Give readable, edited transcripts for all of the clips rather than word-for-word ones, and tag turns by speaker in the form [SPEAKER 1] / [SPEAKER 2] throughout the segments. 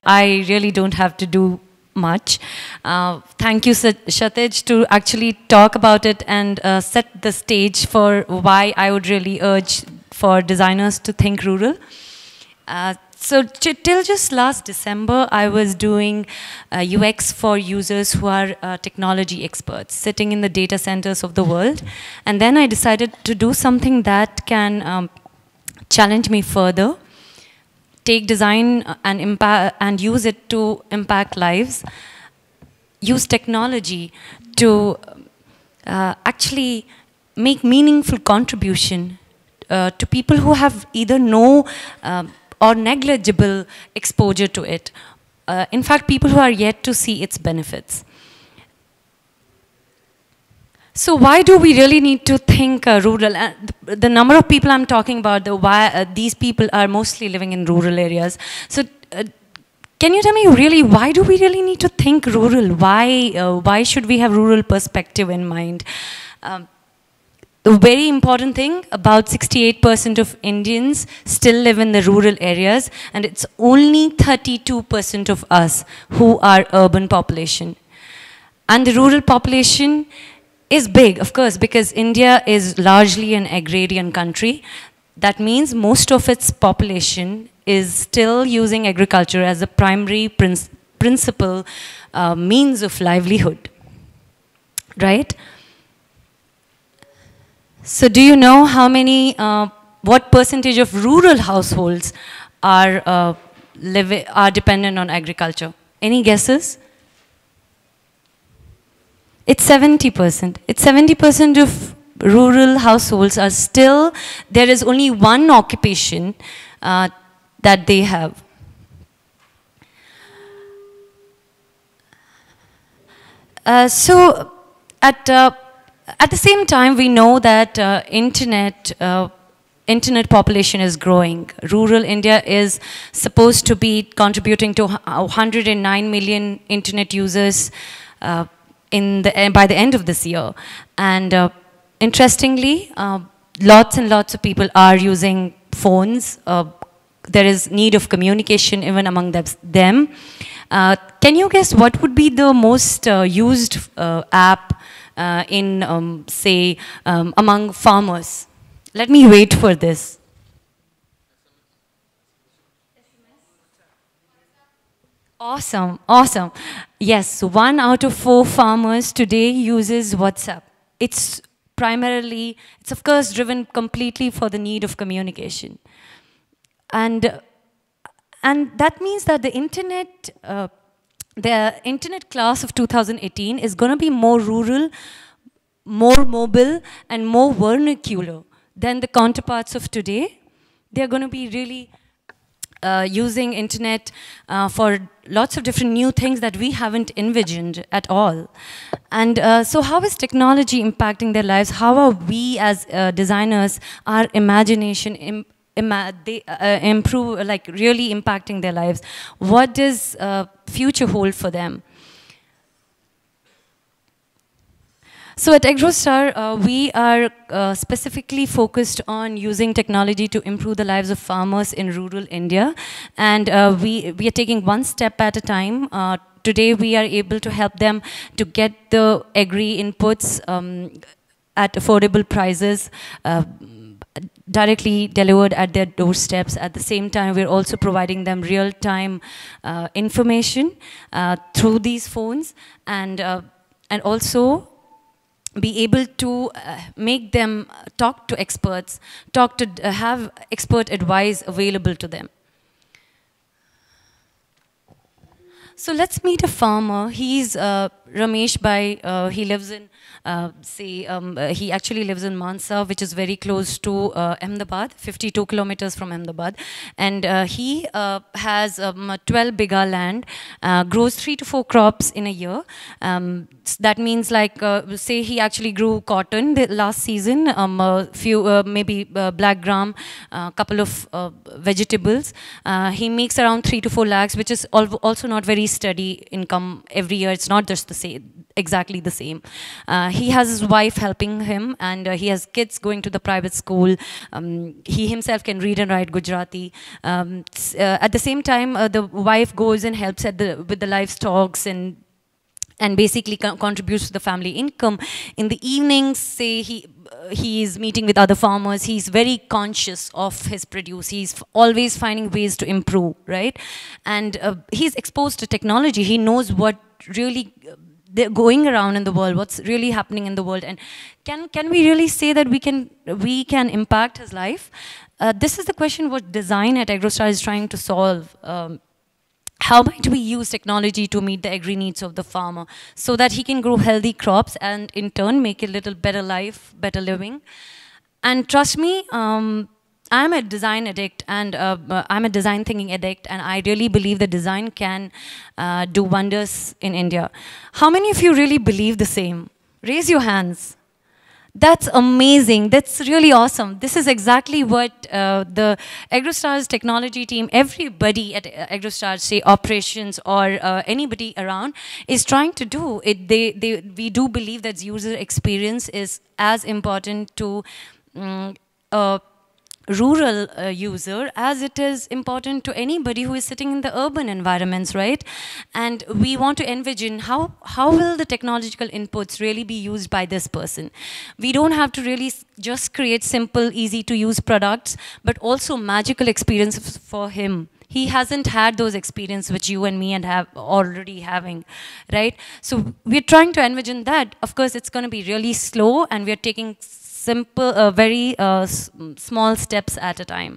[SPEAKER 1] I really don't have to do much. Thank you, Kshitij, to actually talk about it and set the stage for why I would really urge for designers to think rural. So till just last December, I was doing UX for users who are technology experts, sitting in the data centers of the world. And then I decided to do something that can challenge me further, take design and use it to impact lives, use technology to actually make meaningful contribution to people who have either no or negligible exposure to it. In fact, people who are yet to see its benefits. So why do we really need to think rural? The number of people I'm talking about, why these people are mostly living in rural areas. So can you tell me really, why do we really need to think rural? Why should we have rural perspective in mind? The very important thing, about 68% of Indians still live in the rural areas, and it's only 32% of us who are urban population. And the rural population is big, of course, because India is largely an agrarian country. That means most of its population is still using agriculture as a primary principal means of livelihood, right? So do you know how many, what percentage of rural households are dependent on agriculture? Any guesses? It's 70%. It's 70% of rural households are still, there is only one occupation that they have. So at the same time, we know that internet population is growing. Rural India is supposed to be contributing to 109 million internet users by the end of this year. And interestingly, lots and lots of people are using phones. There is need of communication even among them. Can you guess what would be the most used app in, say, among farmers? Let me wait for this. Awesome, awesome. Yes, 1 out of 4 farmers today uses WhatsApp. It's primarily, it's of course driven completely for the need of communication. And that means that the internet class of 2018 is going to be more rural, more mobile, and more vernacular than the counterparts of today. They're going to be really using internet for lots of different new things that we haven't envisioned at all. And so how is technology impacting their lives? How are we as designers, our imagination improve, like really impacting their lives? What does future hold for them? So at AgroStar, we are specifically focused on using technology to improve the lives of farmers in rural India. And we are taking one step at a time. Today, we are able to help them to get the agri inputs at affordable prices, directly delivered at their doorsteps. At the same time, we're also providing them real-time information through these phones, and also be able to make them talk to experts, have expert advice available to them. So let's meet a farmer. He's Ramesh Bhai. He lives in, he actually lives in Mansa, which is very close to Ahmedabad, 52 kilometers from Ahmedabad. And he has 12 bigha land, grows 3 to 4 crops in a year. So that means, like, say he actually grew cotton the last season, a few, maybe black gram, a couple of vegetables. He makes around 3 to 4 lakhs, which is also not very steady income every year. It's not just the same. exactly the same. He has his wife helping him, and he has kids going to the private school. He himself can read and write Gujarati. At the same time, the wife goes and helps with the livestock and basically contributes to the family income. In the evenings, say he is meeting with other farmers, he's very conscious of his produce, he's always finding ways to improve, right? And he's exposed to technology, he knows what really they're going around in the world, what's really happening in the world, and can we really say that we can impact his life? This is the question what design at AgroStar is trying to solve. How might we use technology to meet the agri needs of the farmer so that he can grow healthy crops and in turn make a little better life, better living? And trust me, I'm a design addict, and I'm a design thinking addict, and I really believe that design can do wonders in India. How many of you really believe the same? Raise your hands. That's amazing. That's really awesome. This is exactly what the AgroStar's technology team, everybody at AgroStar, say operations or anybody around, is trying to do. We do believe that user experience is as important to rural user as it is important to anybody who is sitting in the urban environments, right? And we want to envision how will the technological inputs really be used by this person. We don't have to really just create simple, easy to use products, but also magical experiences for him. He hasn't had those experiences which you and me and have already having, right? So we're trying to envision that. Of course, it's going to be really slow, and we're taking simple, very small steps at a time.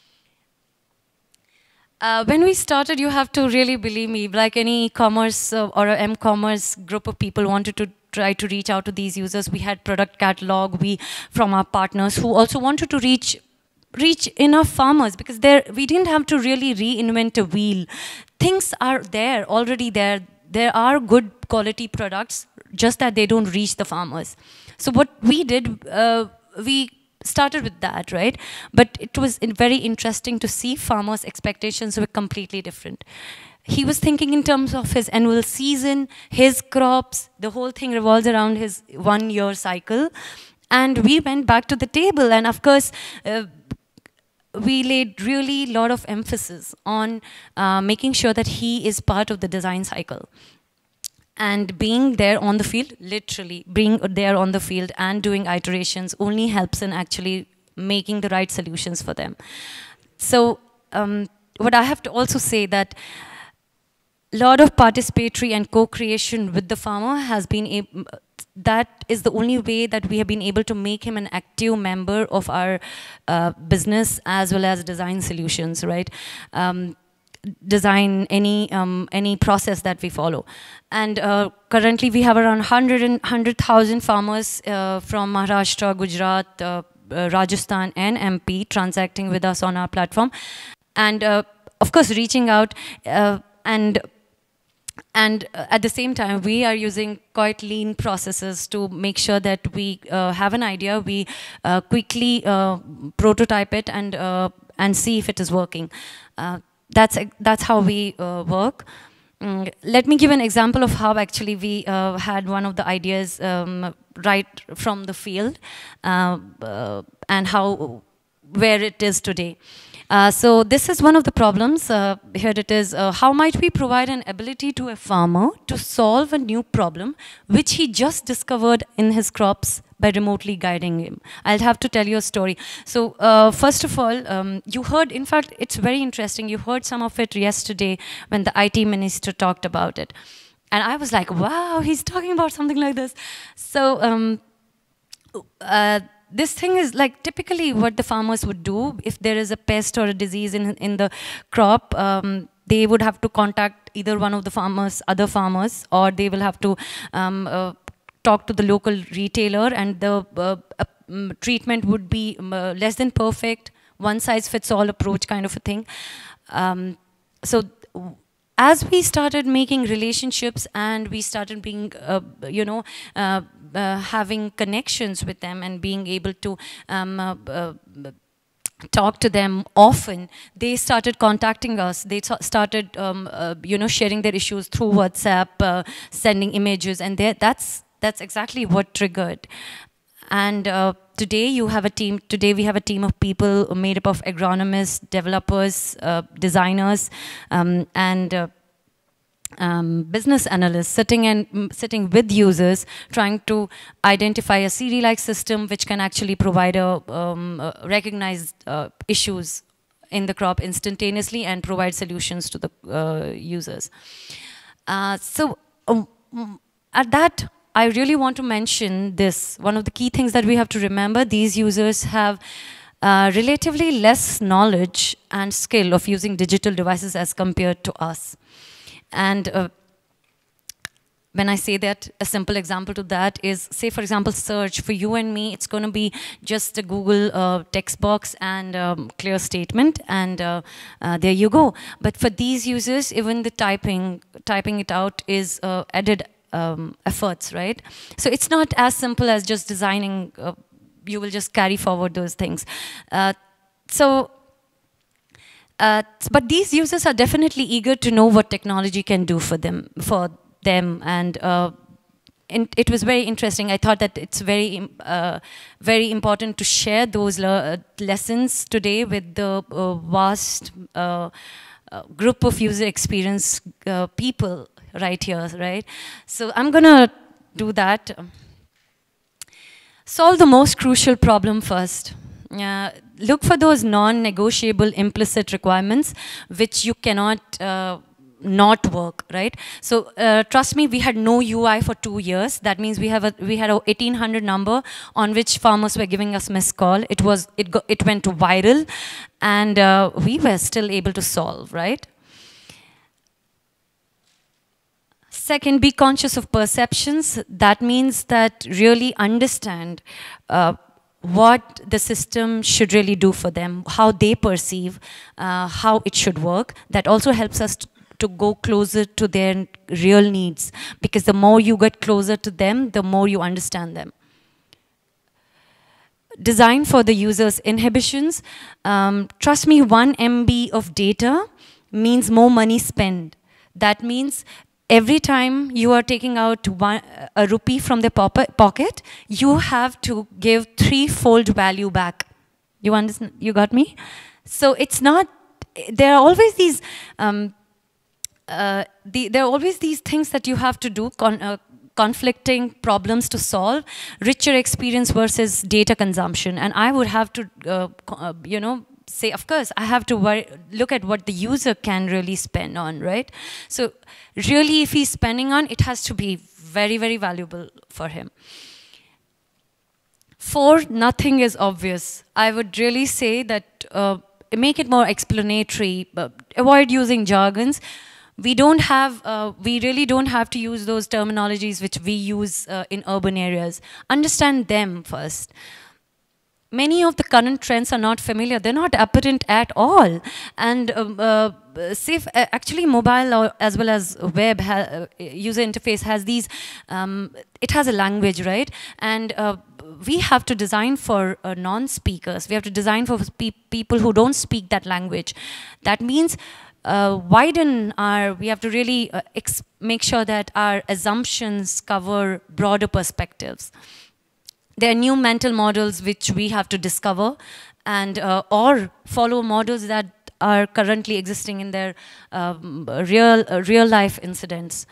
[SPEAKER 1] When we started, you have to really believe me, like any e-commerce or a m-commerce group of people wanted to try to reach out to these users. We had product catalog from our partners who also wanted to reach enough farmers, because we didn't have to really reinvent a wheel. Things are there, already there. There are good quality products, just that they don't reach the farmers. So what we did, we started with that, right? But it was very interesting to see farmers' expectations were completely different. He was thinking in terms of his annual season, his crops, the whole thing revolves around his 1-year cycle. And we went back to the table, and of course, we laid really a lot of emphasis on making sure that he is part of the design cycle. And being there on the field, literally being there on the field and doing iterations only helps in actually making the right solutions for them. So what I have to also say that a lot of participatory and co-creation with the farmer has been that is the only way that we have been able to make him an active member of our business as well as design solutions, right? Design any process that we follow. And currently we have around 100,000 farmers from Maharashtra, Gujarat, Rajasthan and MP transacting with us on our platform. And of course reaching out and at the same time, we are using quite lean processes to make sure that we have an idea, we quickly prototype it and see if it is working. That's how we work. Let me give an example of how actually we had one of the ideas right from the field and where it is today. So this is one of the problems. Here it is. How might we provide an ability to a farmer to solve a new problem which he just discovered in his crops by remotely guiding him? I'll have to tell you a story. So first of all, you heard, in fact, it's very interesting. You heard some of it yesterday when the IT minister talked about it. And I was like, wow, he's talking about something like this. So this thing is like typically what the farmers would do if there is a pest or a disease in the crop. They would have to contact either one of the other farmers, or they will have to talk to the local retailer, and the treatment would be less than perfect, one-size-fits-all approach kind of a thing. So as we started making relationships and we started being, having connections with them and being able to talk to them often, they started contacting us. They started, you know, sharing their issues through WhatsApp, sending images, and that's exactly what triggered. And today you have a team. Today we have a team of people made up of agronomists, developers, designers, and business analysts sitting with users, trying to identify a Siri-like system which can actually provide recognize issues in the crop instantaneously and provide solutions to the users. At that, I really want to mention this. One of the key things that we have to remember: these users have relatively less knowledge and skill of using digital devices as compared to us. And when I say that, a simple example to that is, say for example, search. For you and me, it's going to be just a Google text box and clear statement, and there you go. But for these users, even the typing it out is added efforts, right? So it's not as simple as just designing. You will just carry forward those things. But these users are definitely eager to know what technology can do for them, and it was very interesting. I thought that it's very important to share those lessons today with the vast group of user experience people right here, right? So I'm gonna do that. Solve the most crucial problem first. Look for those non-negotiable implicit requirements which you cannot not work, right? So trust me, we had no UI for 2 years. That means we had a 1800 number on which farmers were giving us missed call. It went viral, and we were still able to solve, right? Second, be conscious of perceptions. That means that really understand what the system should really do for them, how they perceive, how it should work. That also helps us to go closer to their real needs, because the more you get closer to them, the more you understand them. Design for the user's inhibitions. Trust me, 1 MB of data means more money spent. That means every time you are taking out a rupee from their pocket, you have to give 3-fold value back. You understand? You got me? So it's not. There are always these. There are always these things that you have to do. Conflicting problems to solve. Richer experience versus data consumption, and I would have to, you know, say, of course, I have to look at what the user can really spend on, right? So really, if he's spending on, it has to be very, very valuable for him. 4, nothing is obvious. I would really say that make it more explanatory, avoid using jargons. We really don't have to use those terminologies which we use in urban areas. Understand them first. Many of the current trends are not familiar. They're not apparent at all. And actually mobile as well as web user interface has these, it has a language, right? And we have to design for non-speakers. We have to design for people who don't speak that language. That means we have to really make sure that our assumptions cover broader perspectives. There are new mental models which we have to discover, and or follow models that are currently existing in their real life incidents.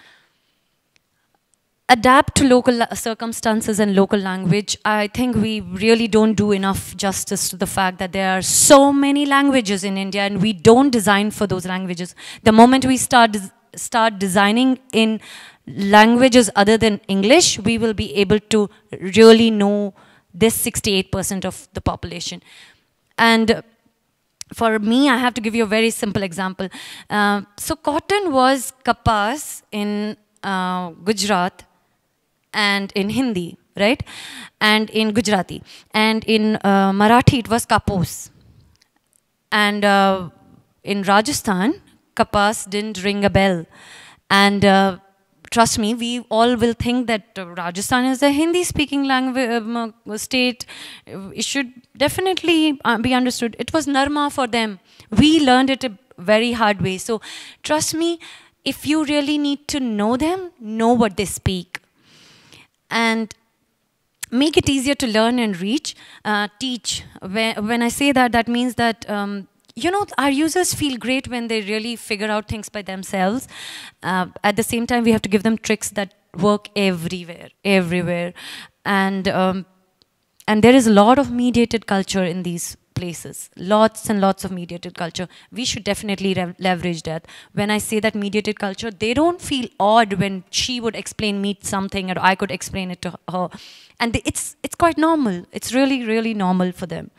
[SPEAKER 1] Adapt to local circumstances and local language. I think we really don't do enough justice to the fact that there are so many languages in India, and we don't design for those languages. The moment we start designing in languages other than English, we will be able to really know this 68% of the population. And for me, I have to give you a very simple example. So cotton was kapas in Gujarat and in Hindi, right? And in Gujarati. And in Marathi, it was kapos. And in Rajasthan, kapas didn't ring a bell. And trust me, we all will think that Rajasthan is a Hindi-speaking language state. It should definitely be understood. It was Narma for them. We learned it a very hard way. So trust me, if you really need to know them, know what they speak. And make it easier to learn and teach. When I say that, that means that you know, our users feel great when they really figure out things by themselves. At the same time, we have to give them tricks that work everywhere. And there is a lot of mediated culture in these places. Lots and lots of mediated culture. We should definitely leverage that. When I say that mediated culture, they don't feel odd when she would explain me something or I could explain it to her. And it's quite normal. It's really, really normal for them.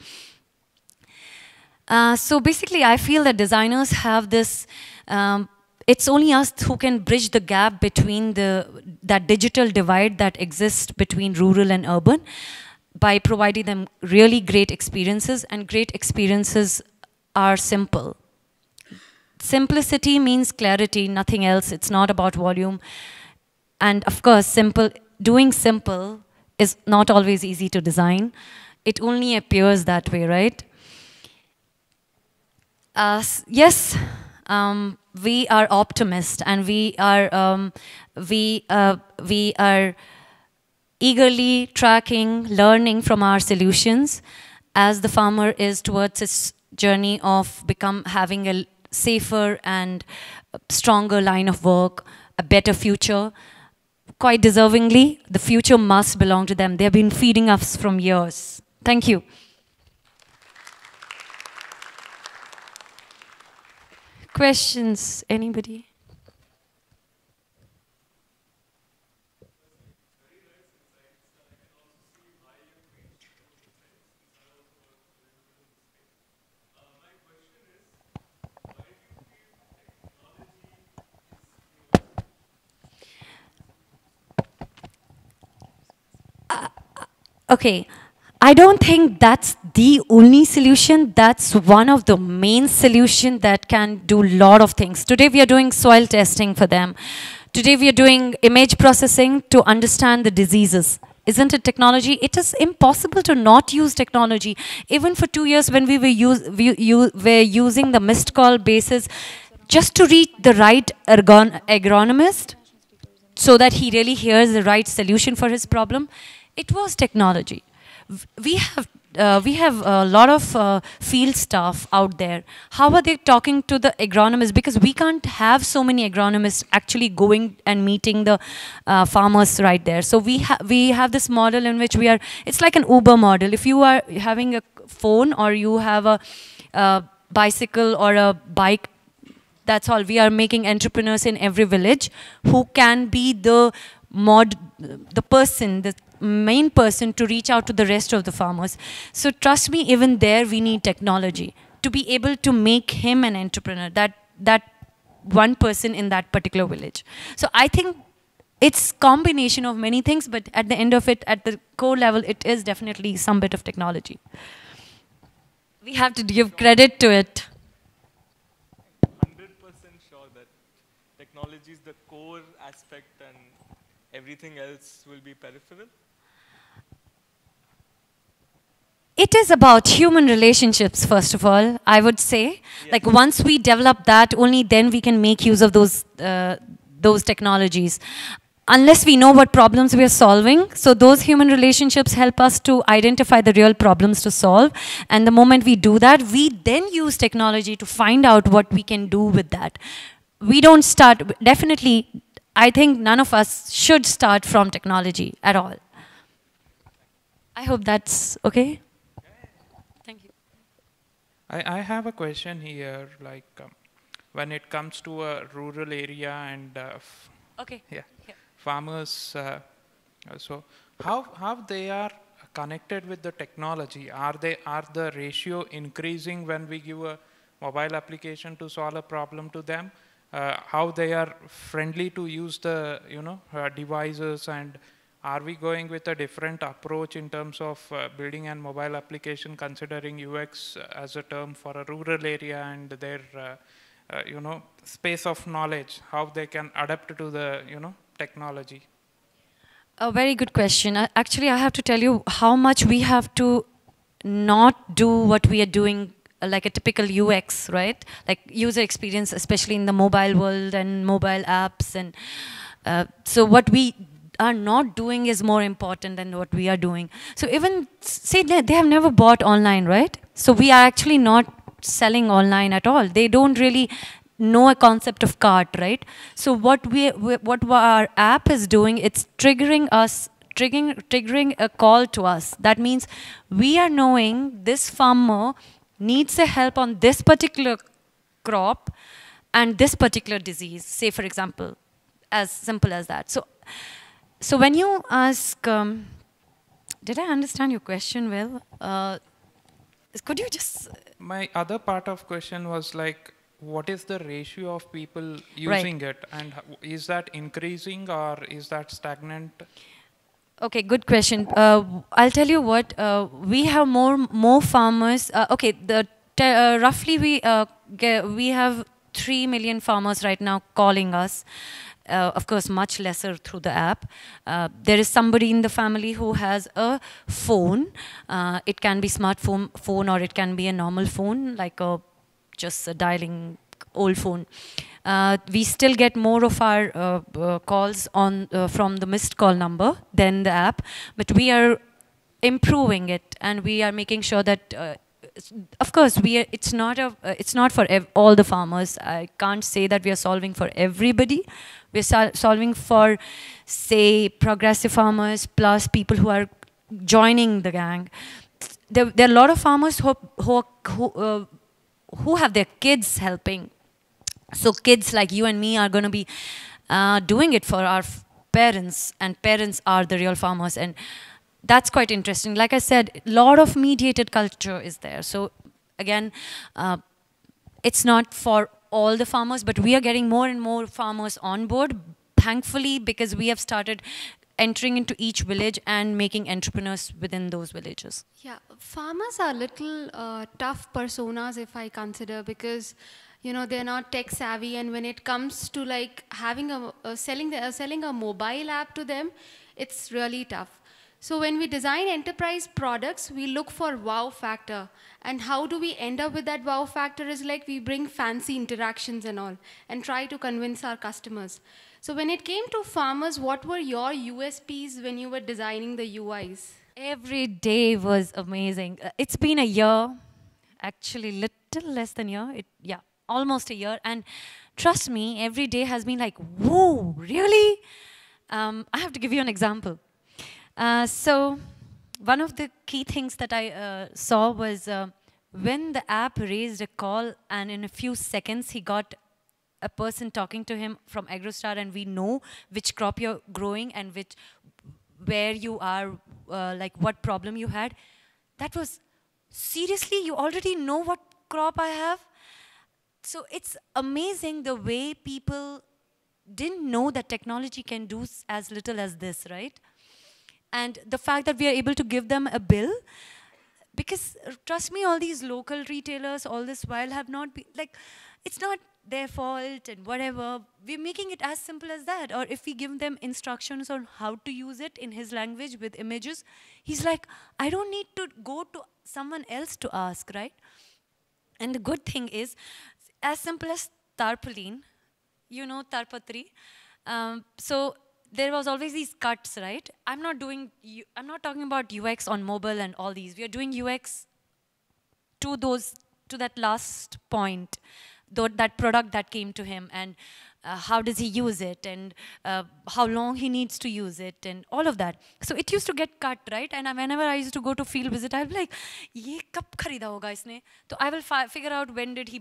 [SPEAKER 1] So basically, I feel that designers have this, it's only us who can bridge the gap between that digital divide that exists between rural and urban by providing them really great experiences, and great experiences are simple. Simplicity means clarity, nothing else. It's not about volume. And of course, doing simple is not always easy to design. It only appears that way, right? Yes, we are optimists, and we are eagerly tracking, learning from our solutions as the farmer is towards his journey of having a safer and stronger line of work, a better future. Quite deservingly, the future must belong to them. They have been feeding us from years. Thank you. Questions, anybody? Okay, I don't think that's the only solution. That's one of the main solutions that can do a lot of things. Today we are doing soil testing for them. Today we are doing image processing to understand the diseases. Isn't it technology? It is impossible to not use technology. Even for 2 years when we were using the missed call basis just to reach the right agronomist so that he really hears the right solution for his problem, it was technology. We have a lot of field staff out there. How are they talking to the agronomists? Because we can't have so many agronomists actually going and meeting the farmers right there. So we have this model in which it's like an Uber model. If you are having a phone or you have a bicycle or a bike, that's all. We are making entrepreneurs in every village who can be the main person to reach out to the rest of the farmers. So trust me, even there we need technology to be able to make him an entrepreneur, that one person in that particular village. So I think it's combination of many things, but at the end of it, at the core level, it is definitely some bit of technology. We have to give credit to it.
[SPEAKER 2] 100% sure that technology is the core aspect and everything else will be peripheral?
[SPEAKER 1] It is about human relationships, first of all, I would say. Yes. Like once we develop that, only then we can make use of those technologies. Unless we know what problems we are solving, so those human relationships help us to identify the real problems to solve. And the moment we do that, we then use technology to find out what we can do with that. We don't start, definitely, I think none of us should start from technology at all. I hope that's okay. Thank you.
[SPEAKER 3] I have a question here, like when it comes to a rural area and
[SPEAKER 1] okay.
[SPEAKER 3] Yeah, farmers, so how they are connected with the technology? Are the ratio increasing when we give a mobile application to solve a problem to them? How they are friendly to use the devices, and are we going with a different approach in terms of building a mobile application, considering UX as a term for a rural area and their space of knowledge, how they can adapt to the technology?
[SPEAKER 1] A very good question. Actually, I have to tell you how much we have to not do what we are doing like a typical UX, right? Like user experience, especially in the mobile world and mobile apps. And so what we are not doing is more important than what we are doing. So even, say they have never bought online, right? So we are actually not selling online at all. They don't really know a concept of cart, right? So what our app is doing, it's triggering a call to us. That means we are knowing this farmer needs a help on this particular crop and this particular disease, say for example, as simple as that. So when you ask, did I understand your question well? Could you just...
[SPEAKER 3] My other part of question was like, what is the ratio of people using
[SPEAKER 1] Right.
[SPEAKER 3] it, and is that increasing or is that stagnant?
[SPEAKER 1] Okay, good question. I'll tell you what, we have more farmers. Okay, roughly we have 3 million farmers right now calling us. Of course, much lesser through the app. There is somebody in the family who has a phone. It can be smartphone or it can be a normal phone, like just a dialing old phone. We still get more of our calls on from the missed call number than the app, but we are improving it and we are making sure that of course it's not for all the farmers. I can't say that we are solving for everybody. We're solving for, say, progressive farmers plus people who are joining the gang. There are a lot of farmers who have their kids helping. So kids like you and me are going to be doing it for our parents, and parents are the real farmers. And that's quite interesting. Like I said, a lot of mediated culture is there. So again, it's not for all the farmers, but we are getting more and more farmers on board, thankfully, because we have started entering into each village and making entrepreneurs within those villages.
[SPEAKER 4] Yeah, farmers are little tough personas if I consider, because they're not tech savvy, and when it comes to like having selling a mobile app to them, it's really tough. So when we design enterprise products, we look for wow factor. And how do we end up with that wow factor is like we bring fancy interactions and all and try to convince our customers. So when it came to farmers, what were your USPs when you were designing the UIs?
[SPEAKER 1] Every day was amazing. It's been a year, actually little less than a year. Yeah, almost a year. And trust me, every day has been like, whoa, really? I have to give you an example. So one of the key things that I saw was when the app raised a call and in a few seconds he got a person talking to him from AgroStar, and we know which crop you're growing and where you are, like what problem you had. That was, seriously, you already know what crop I have? So it's amazing the way people didn't know that technology can do as little as this, right? And the fact that we are able to give them a bill, because trust me, all these local retailers all this while have not been, like, it's not their fault and whatever. We're making it as simple as that. Or if we give them instructions on how to use it in his language with images, he's like, I don't need to go to someone else to ask, right? And the good thing is, as simple as tarpaulin, tarpatri. So there was always these cuts, right? I'm not talking about UX on mobile and all these. We are doing UX to that last point, that product that came to him, and how does he use it, and how long he needs to use it, and all of that. So it used to get cut, right? And whenever I used to go to field visit, I'll be like, "Ye kab kharida hoga isne?" So I will figure out when did he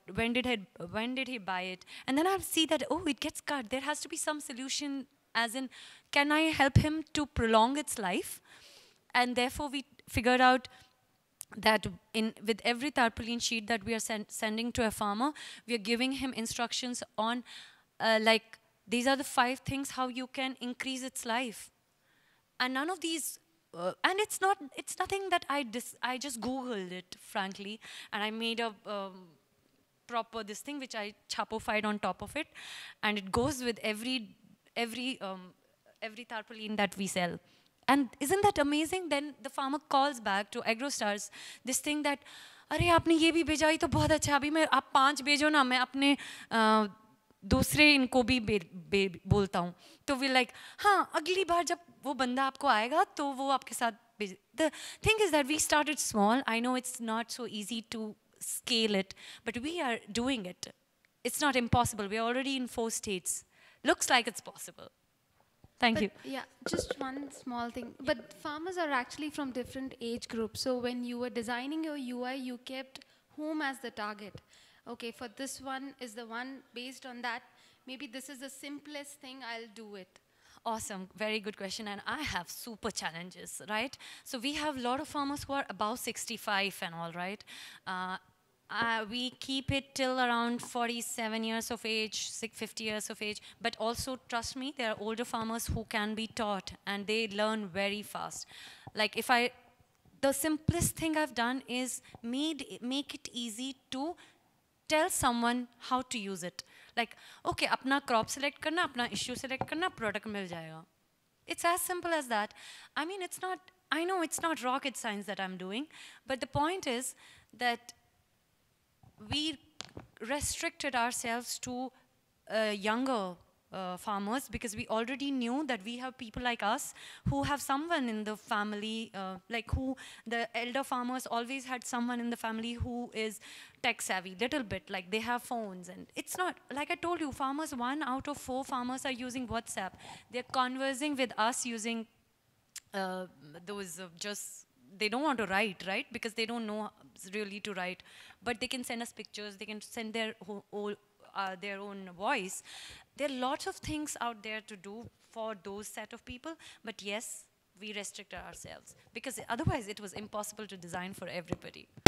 [SPEAKER 1] buy it, and then I'll see that, oh, it gets cut. There has to be some solution, as in, can I help him to prolong its life? And therefore, we figured out that with every tarpaulin sheet that we are sending to a farmer, we are giving him instructions on, like, these are the 5 things how you can increase its life. And none of these, and it's nothing that I just Googled it, frankly, and I made a proper this thing, which I chapofied on top of it, and it goes with every every tarpaulin that we sell. And isn't that amazing? Then the farmer calls back to AgroStars this thing that, अरे आपने ये भी भेजा, ये तो बहुत अच्छा, अभी मैं आप 5 भेजो ना, मैं अपने दूसरे इनको भी बोलता हूँ. तो we like, हाँ, अगली बार जब वो बंदा आपको आएगा तो वो आपके साथ भेज. The thing is that we started small. I know it's not so easy to scale it, but we are doing it. It's not impossible. We're already in 4 states. Looks like it's possible. Thank you.
[SPEAKER 4] Yeah, just one small thing. But farmers are actually from different age groups. So when you were designing your UI, you kept whom as the target. Okay, for this one is the one based on that. Maybe this is the simplest thing, I'll do it.
[SPEAKER 1] Awesome, very good question. And I have super challenges, right? So we have a lot of farmers who are above 65 and all, right? We keep it till around 47 years of age, 50 years of age. But also, trust me, there are older farmers who can be taught and they learn very fast. Like the simplest thing I've done is make it easy to tell someone how to use it. Like, okay, apna crop select karna, apna issue select karna, product mil jayega. It's as simple as that. I mean, I know it's not rocket science that I'm doing, but the point is that we restricted ourselves to younger farmers because we already knew that we have people like us who have someone in the family, the elder farmers always had someone in the family who is tech savvy, little bit, like they have phones. And it's not, like I told you, 1 out of 4 farmers are using WhatsApp. They're conversing with us using they don't want to write, right? Because they don't know really to write. But they can send us pictures. They can send their own voice. There are lots of things out there to do for those set of people. But yes, we restricted ourselves. Because otherwise, it was impossible to design for everybody.